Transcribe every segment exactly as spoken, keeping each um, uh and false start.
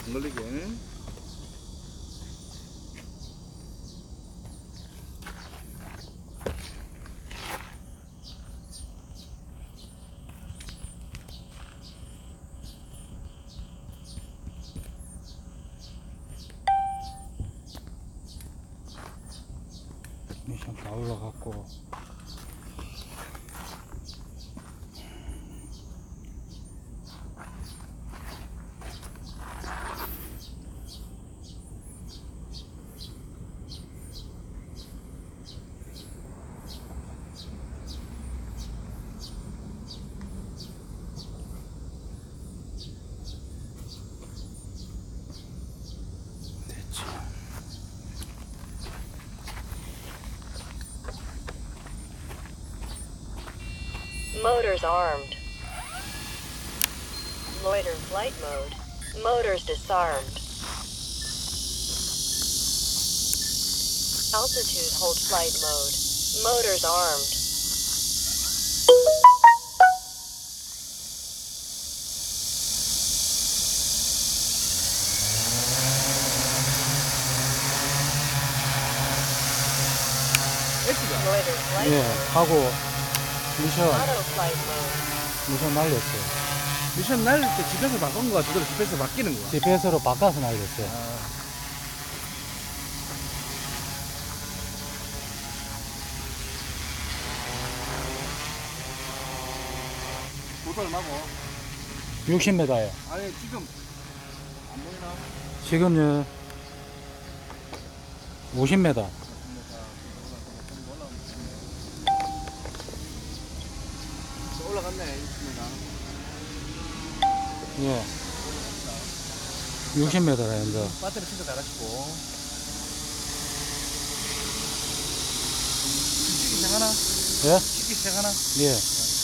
안 걸리게. 미션 다 올라갔고. Motors armed. Loiter flight mode. Motors disarmed. Altitude hold flight mode. Motors armed. Loiter flight 예, mode. 하고 미션 Auto flight mode. 미션 날렸어요. 미션 날릴 때 지피에스 바꾼 거야? 그대로 지피에스 바뀌는 거야? 지피에스로 바꿔서 날렸어요. 아. 고도 얼마고? 육십 미터예요. 아니 지금 안 보이나? 지금요 오십 미터. 올라갔네. 있습니다. 예. 육십 미터라 현재. 배터리 진짜 잘하시고. 찍기 시작하나? 예? 찍기 시작하나? 예.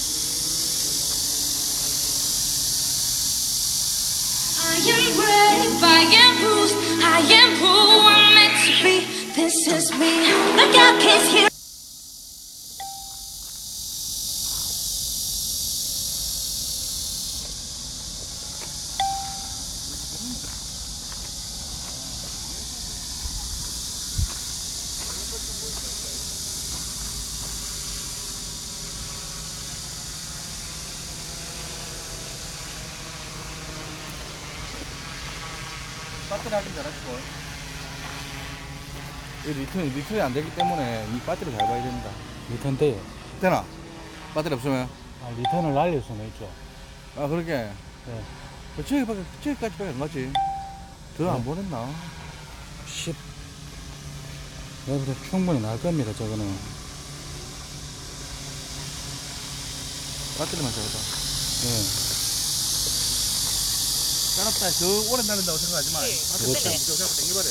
I am brave, I am bruised, I am who I'm meant to be. This is me. Look out, kids here. 배터리 하긴 잘하시고. 이 리턴이, 리턴이 안 되기 때문에 이 배터리 잘 봐야 된다. 리턴 때요. 되나? 배터리 없으면? 아, 리턴을 날릴 수는 있죠. 아, 그렇게. 예. 저기밖에, 저기까지밖에 안 가지. 더 안 네. 보냈나? 십. 여기서 충분히 날 겁니다, 저거는. 배터리만 잘하다. 예. 까납다. 더 오래 날린다고 생각하지 마. 배터리 그렇죠. 무조건 잡고 당겨버려.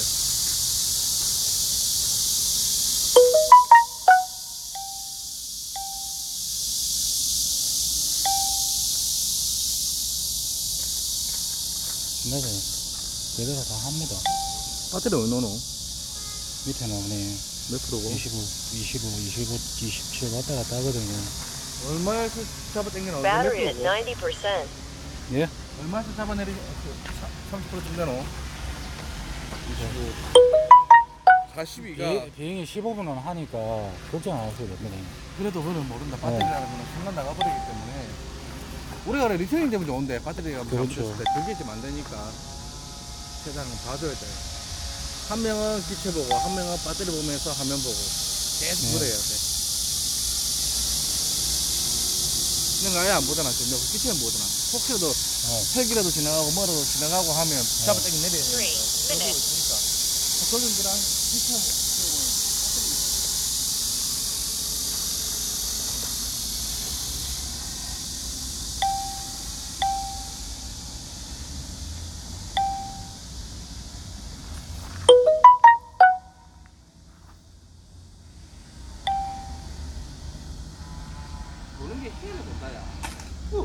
맞아요. 제대로 다 합니다. 배터리 어느 노노? 밑에는 그냥 몇 프로고? 이십오, 이십오, 이십오, 이십칠 왔다 갔다 하거든요. 얼마에서 잡아 당겨놓은 Battery at ninety percent. 예? 얼마에서 잡아내리 삼십 퍼센트 정도노? 사십이가 비, 비행이 십오 분은 하니까 걱정 안 하셔도 됩니다. 그래도 그는 모른다. 배터리라는 거는 순간 나가버리기 때문에 우리가 리턴이 되면 좋은데 배터리가 그렇죠. 잘못됐을 때 그게 좀 안 되니까 세상은 봐줘야 돼. 한 명은 기체 보고 한 명은 배터리 보면서 화면 보고 계속 네. 그래야 돼. 근데 아예 안 보잖아. 근데 기체는 보잖아. 혹시라도 어. 헬기라도 지나가고 뭐라도 지나가고 하면 잡아 당겨 내려야 돼. Three minutes. 있으니까 소전기랑 기체 보는 게 힘을 본다, 야. 후!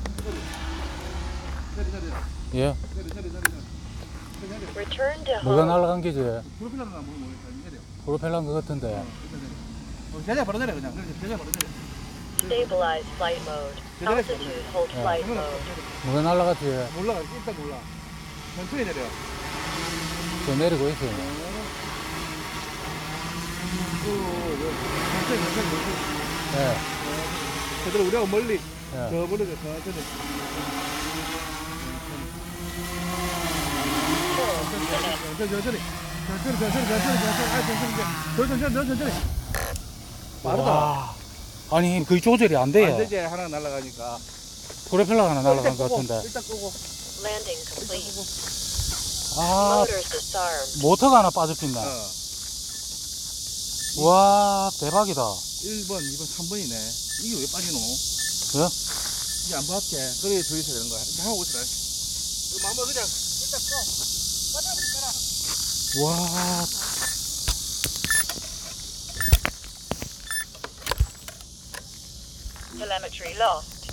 내리, 내리, 내리. 예? 내리, 내리, 내리, 내리. 내리, 내리. Return to 뭐가 home. 날아간 게지? 프로펠러는 안 보고 모르겠다. 내려. 프로펠러인 것 같은데. 어, 내려, 내려. 어, 제자 바로 내려, 그냥. 그래, 제자 바로 내려. Stabilize flight mode. Altitude hold Yeah. flight mode. 뭐가 날아갔지? 몰라, 일단 몰라. 천천히 내려. 저 내리고 있어요. 그, 그, 천천히, 천천히, 천천히. 예. 제대로 우리하고 멀리, 예. 저 멀리, 천천히. 천천히, 천천히, 천천히. 천천히, 천천히, 천천히, 천천히. 아, 천천히, 더 천천히, 더 천천히. 빠르다. 와. 아니, 그 조절이 안 돼요. 안 되지, 하나 날아가니까. 프로펠러가 하나 날아간 일단 것 끄고, 같은데. 일단 끄고. Landing complete. 아, Motors disarmed. 모터가 하나 빠져있네. 어. 와, 대박이다. 일 번, 이 번, 삼 번이네. 이게 왜 빠지노? 왜? 이게 안 받게. 그래, 더 있어야 되는 거야. 이렇게 하고 오시라. 이거 마음을 그냥, 일단 꺼. 빠져, 빼라. 와, Telemetry lost.